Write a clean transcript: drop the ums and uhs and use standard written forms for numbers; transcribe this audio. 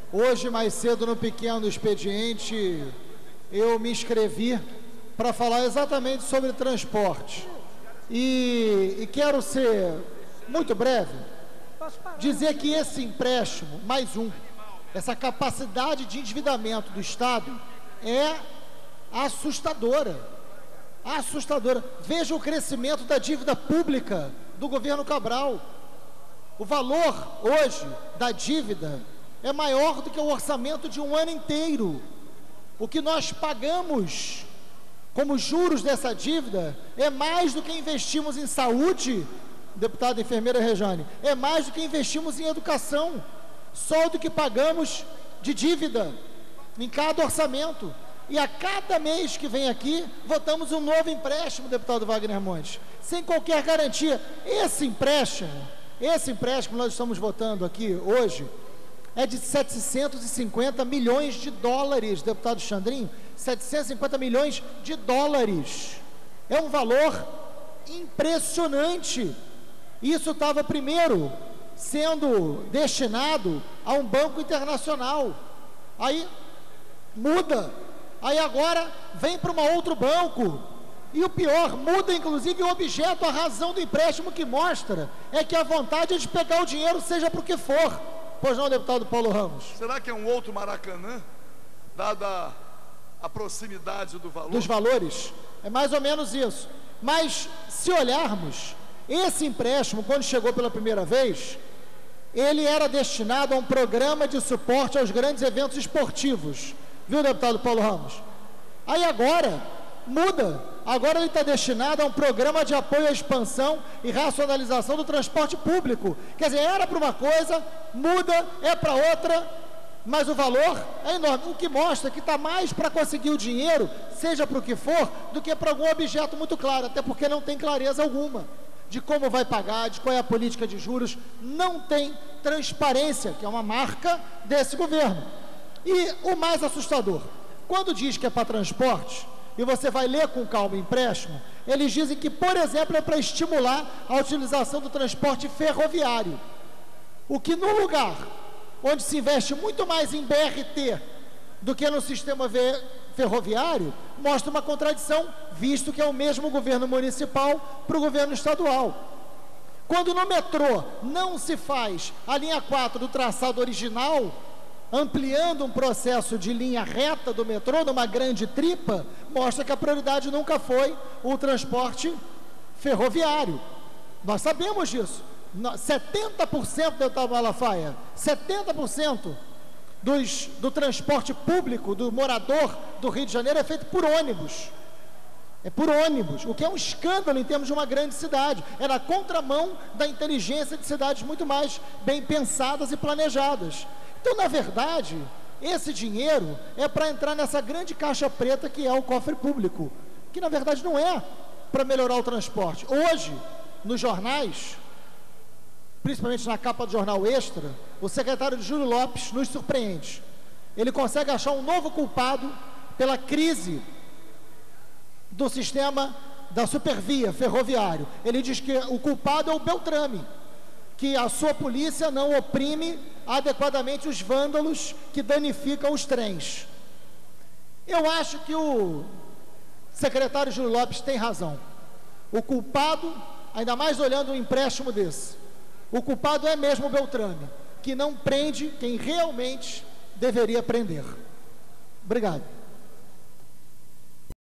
Hoje, mais cedo, no pequeno expediente, eu me inscrevi para falar exatamente sobre transporte. E quero ser muito breve, dizer que esse empréstimo, mais um, essa capacidade de endividamento do Estado é assustadora. Assustadora. Veja o crescimento da dívida pública do governo Cabral. O valor hoje da dívida é maior do que o orçamento de um ano inteiro. O que nós pagamos como juros dessa dívida é mais do que investimos em saúde, deputada enfermeira Rejane, é mais do que investimos em educação, só do que pagamos de dívida em cada orçamento. E a cada mês que vem aqui, votamos um novo empréstimo, deputado Wagner Montes, sem qualquer garantia. Esse empréstimo que nós estamos votando aqui hoje, é de 750 milhões de dólares, deputado Xandrinho, 750 milhões de dólares. É um valor impressionante. Isso estava primeiro sendo destinado a um banco internacional. Aí muda. Aí agora vem para um outro banco. E o pior, muda inclusive o objeto, a razão do empréstimo, que mostra é que a vontade é de pegar o dinheiro, seja para o que for. Pois não, deputado Paulo Ramos? Será que é um outro Maracanã, dada a proximidade do valor? Dos valores, é mais ou menos isso. Mas, se olharmos, esse empréstimo, quando chegou pela primeira vez, ele era destinado a um programa de suporte aos grandes eventos esportivos. Viu, deputado Paulo Ramos? Aí agora, muda. Agora ele está destinado a um programa de apoio à expansão e racionalização do transporte público. Quer dizer, era para uma coisa, muda, é para outra, mas o valor é enorme. O que mostra que está mais para conseguir o dinheiro, seja para o que for, do que para algum objeto muito claro, até porque não tem clareza alguma de como vai pagar, de qual é a política de juros. Não tem transparência, que é uma marca desse governo. E o mais assustador, quando diz que é para transporte, e você vai ler com calma o empréstimo, eles dizem que, por exemplo, é para estimular a utilização do transporte ferroviário. O que, no lugar onde se investe muito mais em BRT do que no sistema ferroviário, mostra uma contradição, visto que é o mesmo governo municipal para o governo estadual. Quando no metrô não se faz a linha 4 do traçado original, ampliando um processo de linha reta do metrô, numa grande tripa, mostra que a prioridade nunca foi o transporte ferroviário. Nós sabemos disso. 70%, deputado Malafaia, 70% do transporte público do morador do Rio de Janeiro é feito por ônibus. É por ônibus, o que é um escândalo em termos de uma grande cidade. É na contramão da inteligência de cidades muito mais bem pensadas e planejadas. Então, na verdade, esse dinheiro é para entrar nessa grande caixa preta que é o cofre público, que na verdade não é para melhorar o transporte. Hoje, nos jornais, principalmente na capa do jornal Extra, o secretário Júlio Lopes nos surpreende. Ele consegue achar um novo culpado pela crise do sistema da supervia ferroviário. Ele diz que o culpado é o Beltrame, que a sua polícia não oprime adequadamente os vândalos que danificam os trens. Eu acho que o secretário Júlio Lopes tem razão. O culpado, ainda mais olhando um empréstimo desse, o culpado é mesmo o Beltrame, que não prende quem realmente deveria prender. Obrigado.